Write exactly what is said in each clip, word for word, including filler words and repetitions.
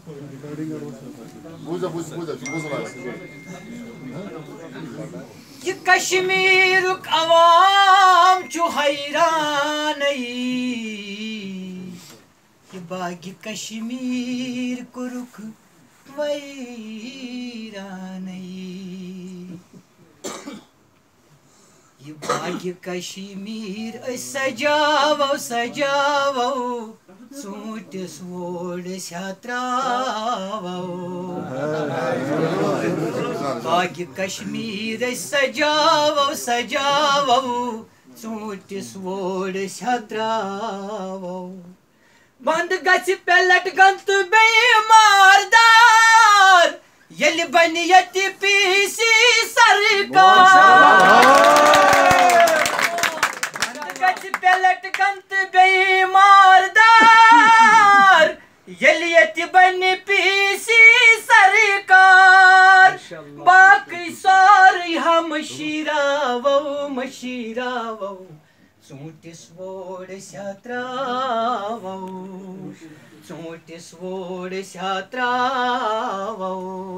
یہ کشمیرک عوام چھُ حیرانٕے یہ باغِ کشمیر کوٚرُکھ ویرانٕے یہ باغِ کشمیر أسۍ سجاوو سجاوو ژوٗنٛٹھِس ووڑ أسۍ تراوو باغِ کشمیر أسۍ سجاوو سجاوو ژوٗنٛٹھِس ووڑ أسۍ تراوو بند گژھِ پیلٹ گن تہٕ بیٚیہِ ماردار ییٚلہِ بنہِ ییٚتہِ پی سی سرکار بند گژھِ پیلٹ گن تہٕ بیٚیہِ ماردار ییٚلہِ ییٚتہِ بنہِ پی سی سرکار باقٕے سورُے ہم مٔشیٖراوو مٔشیٖراوو ژوٗنٛٹھِس ووڑ أسۍ تراوو ژوٗنٛٹھِس ووڑ أسۍ تراوو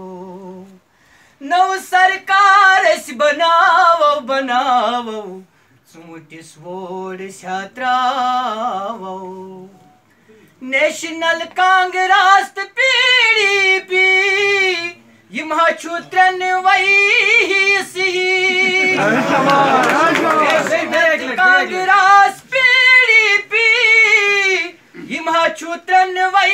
نٔو سرکار أسۍ بناوو بناوو ژوٗنٛٹھِس ووڑ أسۍ تراوو نیشنل کانگریس تہٕ پی ڈی پی یِم ہا چھُ ترٛٮ۪نوَے حِصہٕ کانگریس پی ڈی پی یِم ہا چھُ ترٛٮ۪نوَے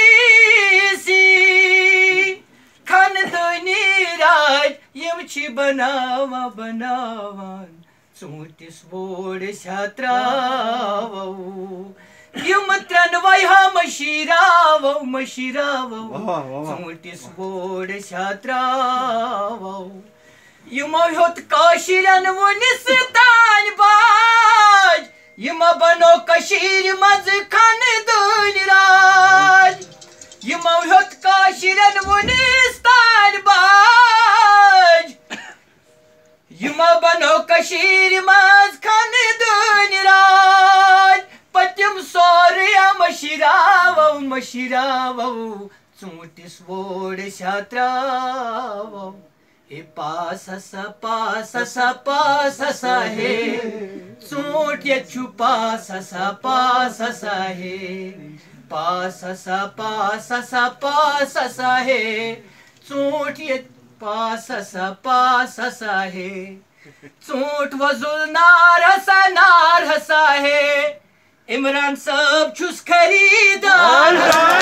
حِصہٕ خاندٲنی راج یِم چھِ بناوان بناوان ژوٗنٛٹھِس ووڑ أسۍ تراوو یِم ترٛٮ۪نوَے ہا مٔشیٖراوو مٔشیٖراوو ژوٗنٛٹھِس ووڑ أسۍ تراوو یِمو ہیوٚت کٲشِرٮ۪ن وُنِس تانۍ باج یِمو بنو کٔشیٖرِ منٛز خاندٲنی راج یِمو ہیوٚت کٲشِرٮ۪ن وُنِس تانۍ باج یِمو بنو کٔشیٖرِ منٛز خاندٲنی راج پٔتِم سورُے مٔشیٖراوو مٔشیٖراوو ژوٗنٛٹھِس ووڑ أسۍ تراوو ہے پاس ہسا پاس ہسا پاس ہسا ہے ژوٗنٛٹھ ییٚتہِ چھُ پاس ہسا پاس ہسا ہے پاس ہسا پاس ہسا پاس ہسا ہے ژوٗنٛٹھ ییٚتہِ پاس ہسا پاس ہسا ہے ژوٗنٛٹھ وۄزُل نار ہسا نار ہسا ہے عمران صٲب چھُس خریٖدار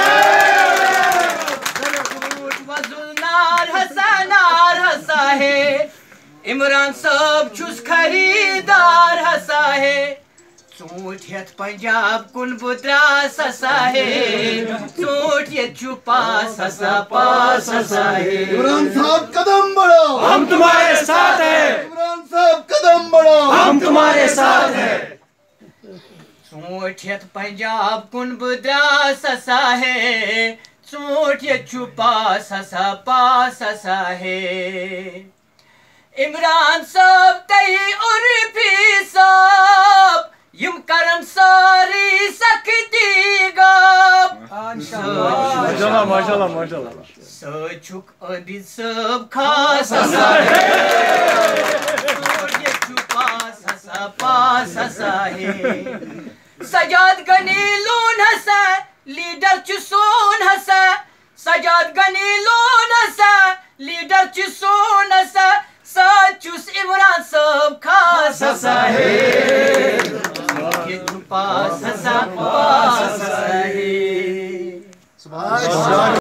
ژوٗنٛٹھ وۄزُل نار ہسا نار ہسا ہے عمران صٲب چھُس خریٖدار ہسا ہے ژوٗنٛٹھ ہٮ۪تھ پنجاب کُن بہٕ درٛاس ہسا ہے ژوٗنٛٹھ ییٚتہِ چھُ پاس ہسا پاس ہسا ہے عمران صاحب قدم بڑھاؤ ہم تمہارے ساتھ ہیں عمران صاحب قدم بڑھاؤ ہم تمہارے ساتھ ہیں ژوٗنٛٹھ ہٮ۪تھ پنجاب کُن بہٕ درٛاس ہسا ہے ژوٗنٛٹھ ییٚتہِ چھُ پاس ہسا پاس ہسا ہے عمران صٲب تہٕ عرفی صٲب یِم کرن سٲرٕے سختی غٲب سۭتۍ چھُکھ عٲبِد صٲب خاص ہسا ہے ژوٗنٛٹھ ییٚتہِ چھُ پاس ہسا پاس ہسا ہے سجاد غنی لون ہسا لیڈر چھُ سون ہسا سجاد غنی لون ہسا لیڈر چھُ سون ہسا سۭتۍ چھُس عمران صٲب خاص ہسا ہے پاس ہسا پاس ہسا ہے